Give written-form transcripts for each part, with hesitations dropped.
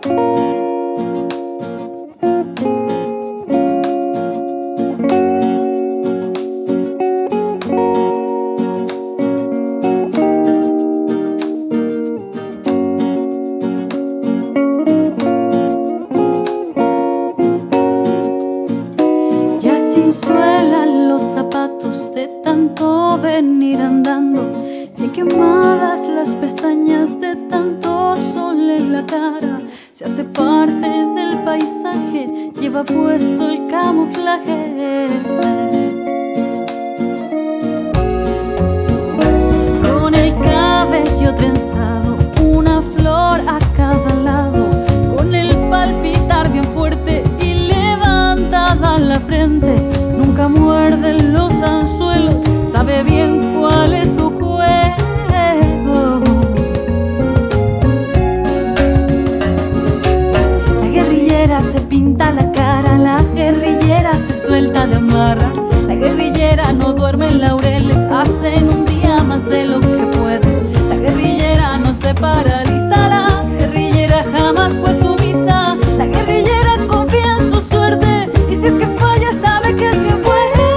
Suelan los zapatos de tanto venir andando, bien quemadas las pestañas de tanto sol en la cara. Se hace parte del paisaje, lleva puesto el camuflaje. Con el cabello trenzado, una flor a cada lado, con el palpitar bien fuerte y levantada la frente. Nunca muerde los anzuelos, sabe bien cuál es su juego. La guerrillera se pinta la cara, la guerrillera se suelta de amarras. La guerrillera no duerme en laureles, hace en un día más de lo que puede. La guerrillera no se paraliza, la guerrillera jamás fue sumisa. La guerrillera confía en su suerte, y si es que falla sabe que es bien fuerte.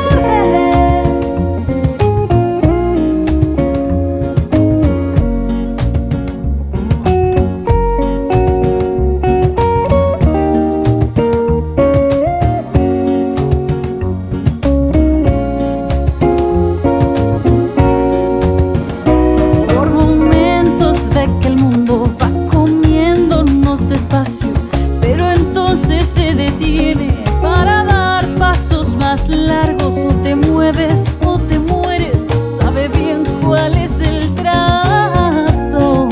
Por momentos ve que el mundo va comiéndonos despacio, pero entonces se detiene para dar pasos más largos. O te mueves o te mueres, sabe bien cuál es el trato.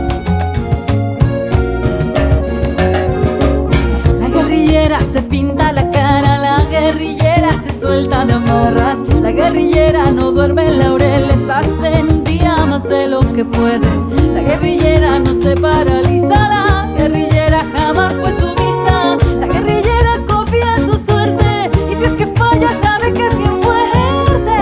La guerrillera se pinta la cara, la guerrillera se suelta de amarras. La guerrillera no duerme en laureles, hace en un día más de lo que puede. La guerrillera no se paraliza, la guerrillera jamás fue sumisa. La guerrillera confía en su suerte, y si es que falla sabe que es bien fuerte.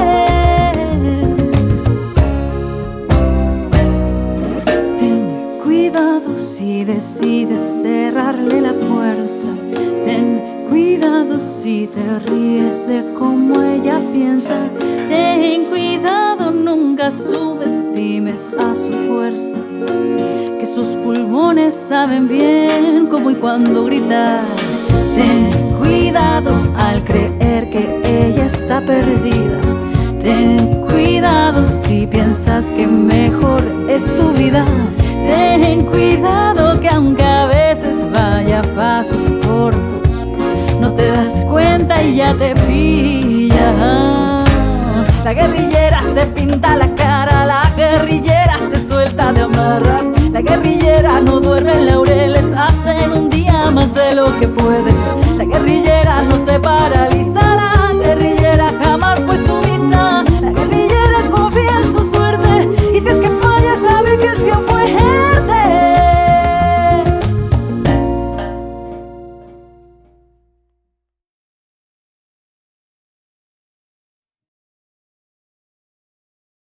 Ten cuidado si decides cerrarle la puerta. Ten cuidado si te ríes de cómo ella piensa. Ten cuidado, nunca subestimes a su fuerza, que sus pulmones saben bien cómo y cuándo gritar. Ten cuidado al creer que ella está perdida. Ten cuidado si piensas que mejor es tu vida. Ten cuidado que aunque a veces vaya a pasos cortos, no te das cuenta y ya te pilla. La guerrillera se pinta la cara, la guerrillera se suelta de amarras. La guerrillera no duerme en laureles, hace en un día más de lo que puede. La guerrillera